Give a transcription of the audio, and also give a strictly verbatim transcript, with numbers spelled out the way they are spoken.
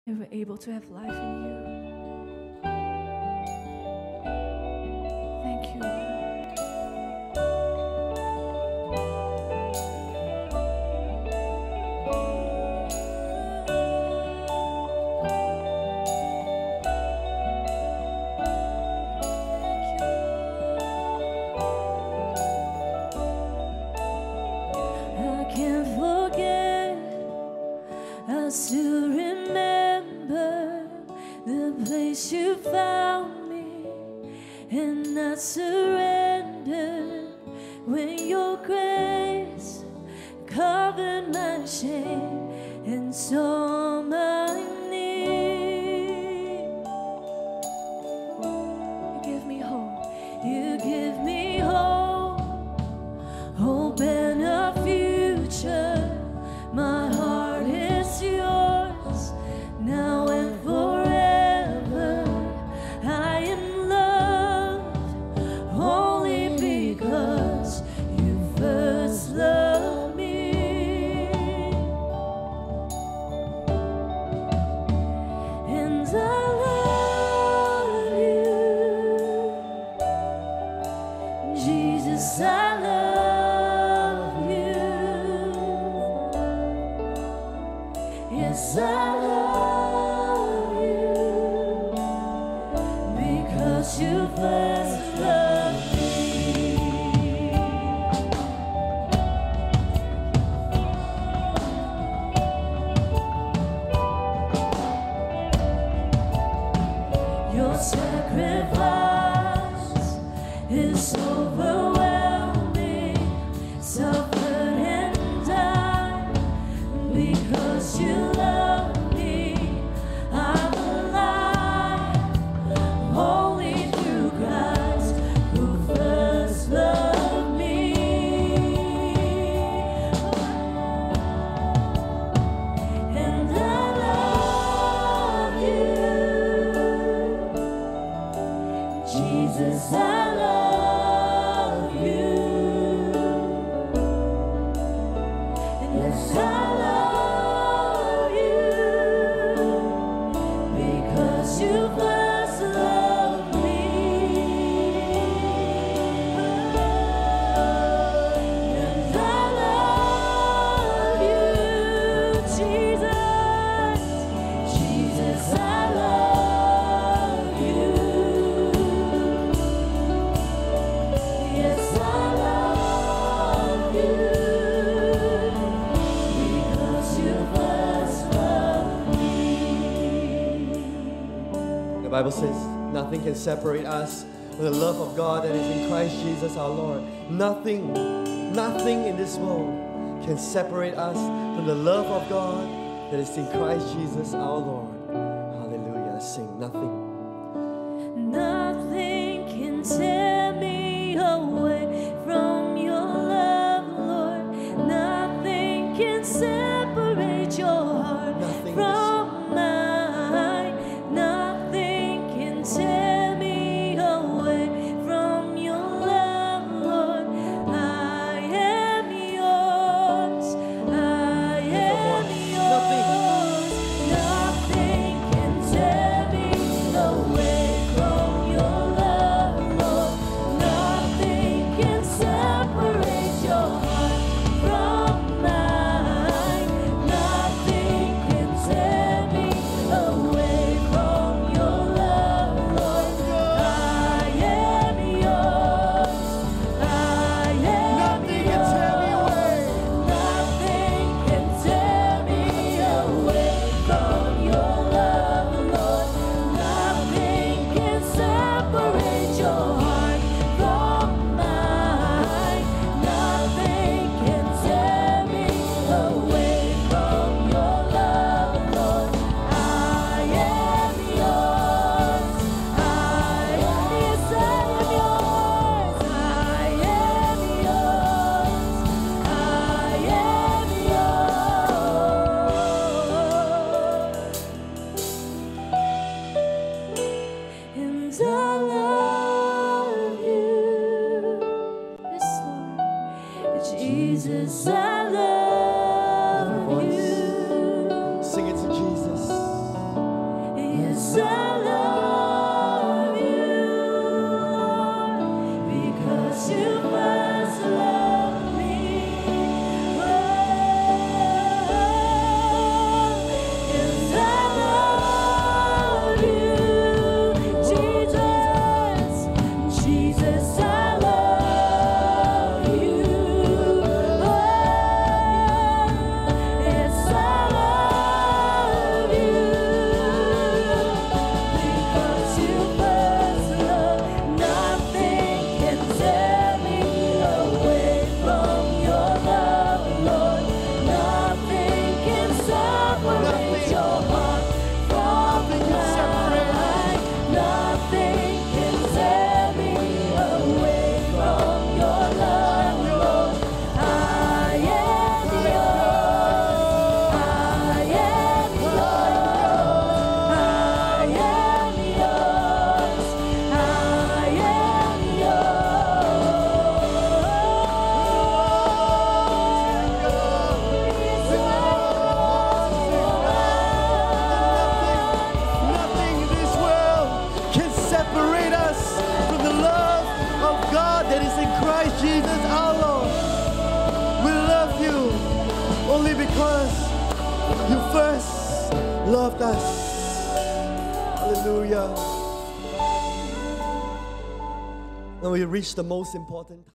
and we're able to have life in you. Thank you, Lord. To remember the place you found me, and I surrendered when your grace covered my shame and saw my need. You give me hope. You give me hope, hope and a future. My heart is yours now and forever. I am loved only because you first loved me. And I love you, Jesus, I love Yes, I love you because you first loved me. Your sacrifice is overwhelming, suffered and died because you love me. I'm alive only through Christ who first loved me. And I love you, Jesus, I love you. And yes, I love you because you first loved me. And I love you, Jesus, Jesus, I love you. Yes, I love you because you first loved me. The Bible says nothing can separate us from the love of God that is in Christ Jesus our Lord. Nothing, nothing in this world can separate us from the love of God that is in Christ Jesus our Lord. Hallelujah. Let's sing nothing. Nothing can tear me away from your love, Lord. Nothing can separate your heart Nothing from mine. Nothing can tear me away from your love, Lord. I am yours. I am yours. Nothing can tear me away from your I love you, because you first loved me. Oh, yes, I love you, Jesus, Jesus, I love you. Oh, yes, I love you, because you first loved. Nothing can tear me away from your love, Lord. Nothing can separate your heart from mine. Nothing can tear me away from your love, Lord. I am yours. I am yours. I am yours. I am Nothing in this world can separate us from the love of God that is in Christ Jesus our Lord. We love you only because you first loved us. Hallelujah. Now we reach the most important